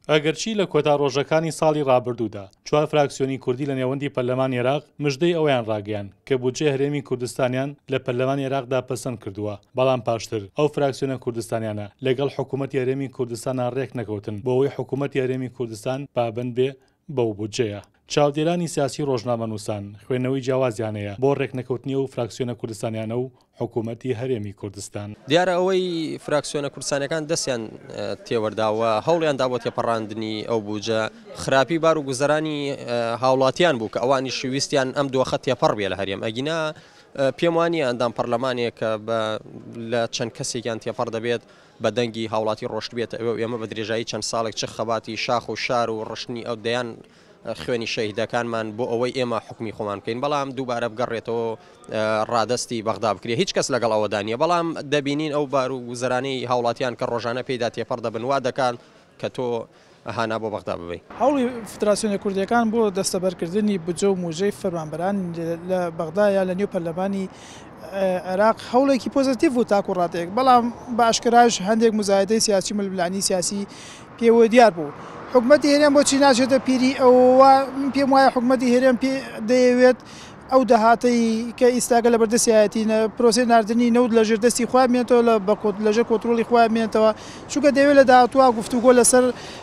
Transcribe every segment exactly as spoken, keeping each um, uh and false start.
ئەگەرچی لە کۆتا ڕۆژەکانی ساڵی ڕابردوودا چوار فراکسیۆنی کوردی لە نێوەندی پەرلەمانی عێراق مژدەی ئەویان ڕاگەیان کە بودجێ هەرێمی کوردستانیان لە پەرلەمانی عێراقدا پەسەند کردووە، بەڵام پاشتر ئەو فراکسیۆنە کوردستانیانە لەگەڵ حکوومەتی هەرێمی کوردستانە ڕێک نەکەوتن بۆ ئەوەی حکوومەتی هەرێمی کوردستان پابەند بێ بەو بودجەیە. چاودێرانی سیاسی ڕۆژنامەنووسان خوێندنەوەی جیاوازیانەیە بۆ ڕێکنەکەوتنی و فراکسیۆنە کوردستانیانە و حکوومەتی هەرێمی کوردستان. دیارە ئەوەی فراکسیۆنە کوردستانەکان دەستیان تێوەرداوە هەوڵیان دابۆ تێپەڕاندنی ئەو بوجە خراپی بار و گوزەرانی هاوڵاتیان بوو کە ئەوانی شویستیان ئەم دۆخە تێپەڕ بێ لە هەرێم. ئەگینا پێم وانە ئەندام پەرلەمانێک کە لە چەند کەسێکیان تێپەڕ دەبێت بە دەنگی هاوڵاتی ڕۆشت بێت ئێمە بە درێژایی چەند ساڵێک چ خەباتی شاخ و شار و ڕشتنی ئەو دەیان خوێنی شەهیدەکانمان بۆ ئەوەی ئێمە حکمی خۆمان بکەین، بەڵام دووبارە بگەڕێتەوە ڕادستی بەغدا بکرێ هیچ کەس لەگەڵ ئەوەدانە، بەڵام دەبینین ئەو بار و گوزەرانەی هاوڵاتیان کە ڕۆژانە پێدا تێپەڕ دەبن وا دەکات کە تۆ هانا بۆ بەغدا ببێ. هەوڵی فدراسیۆنە کوردیەکان بۆ دەستەبەرکردنی بودجە و موژەی فەرمانبەران لە بەغدایە لە نێو پەرلەمانی عێراق هەوڵێکی پۆزتیڤ و تاکو ڕاتێک، بەڵام بە ئاشکراش هەندێک مزایدەی سیاسی ململانی سیاسی پێوە دیار بوو. حکوومەتی هەرێم بۆچی ناچێتە پیری ئەوە پێم وایە حکوومەتی هەرێم پێ دەیەوێت ئەو داهاتەی کە ئیستاگە لە بەردەسیایەتی پرۆسی نردنی نەود لە ژێردەستی خوا بمێنێتەوە لە لەژێر کۆنتڕۆڵی خوا بمێنێتەوە، چونکە دەوێت لە داهاتوە گفتوگۆ لەسەر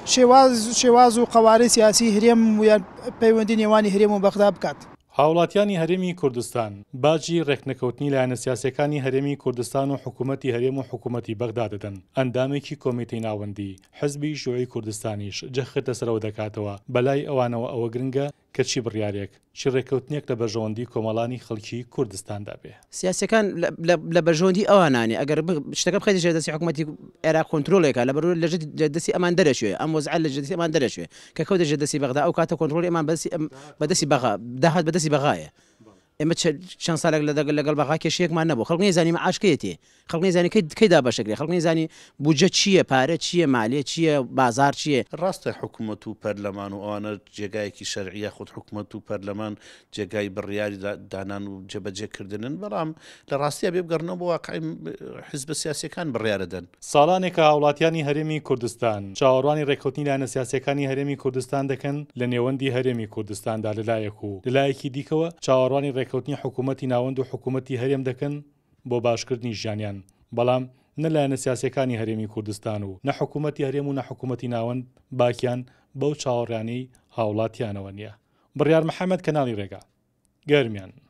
شێواز و قەوارەی سیاسی هەرێم یان پەیوەندی نێوانی هەرێم و بەغدا بکات. هاوڵاتیانی هەرێمی کوردستان باجی ڕێکنەکەوتنی لایەنە سیاسەکانی هەرێمی کوردستان و حکوومەتی هەرێم و حکوومەتی بەغدا دەدەن. ئەندامێکی کۆمیتەی ناوەندی حزبی شیوعی کوردستانیش جەخێتە سەرەوە دەکاتەوە بەلای ئەوانەوە ئەوە گرنگە کە چی بڕیارێک چی ڕێکەوتنێک لە بەژەوەندی کۆمەڵانی خەڵکی کوردستاندا بێ. سیاسەکان لە بەژەوەندی ئەوانانێ ئەگەر شتەکە بخەیتە ژێردەستی حکوومەتی عێراق کۆنتڕۆڵێکە لە بەرەوەی لە ژێردەستی ئەمان دەرەچوێ ئەم وەزعە لە ژێردەستی ئەمان دەرەچوێ کە کەوتە ژێردەستی بەغدا ئەو کاتە کۆنتڕۆڵی ئەمان بەدەستی بەغا داهات بەدەستی بەغایە. ئێمە چەند ساڵێک لەگەڵ بەغا کێشەیەکمان نەبوو، خەڵک نەیزانی مەعاشکەیەتی، خەڵک نەیزانی کەیدا بەشەکرێ، خەڵک نەیزانی بودجە چییە، پارە چییە، مالیە چییە، بازار چییە. ڕاستە حکوومەت و پەرلەمان و ئەوانە جێگایەکی شەرعیە خۆت حکوومەت و پەرلەمان جێگای بڕیاری دانان و جێبەجێکردنن، بەڵام لە ڕاستیە بێ بگەڕنەوە بۆ واقعی حیزبە سیاسیەکان بڕیارەدەن. ساڵانێکە هاوڵاتیانی هەرێمی کوردستان چاوەڕوانی ڕێکەوتنی لایەنە سیاسیەکانی هەرێمی کوردستان دەکەن لە نێوەندی هەرێمی کوردستاندا لەلایەک و لەلایەکی دیکەوە چاوەڕوانی ڕێکەوتنی حکوومەتی ناوەند و حکوومەتی هەرێم دەکەن بۆ باشکردنی ژیانیان، بەڵام نە لایەنە سیاسیەکانی هەرێمی کوردستان و نە حکوومەتی هەرێم و نە حکوومەتی ناوەند باکیان بەو چاوەڕیانەی هاوڵاتیانەوە نییە. بڕیار محەممەد کەناڵی ڕێگا گەرمیان.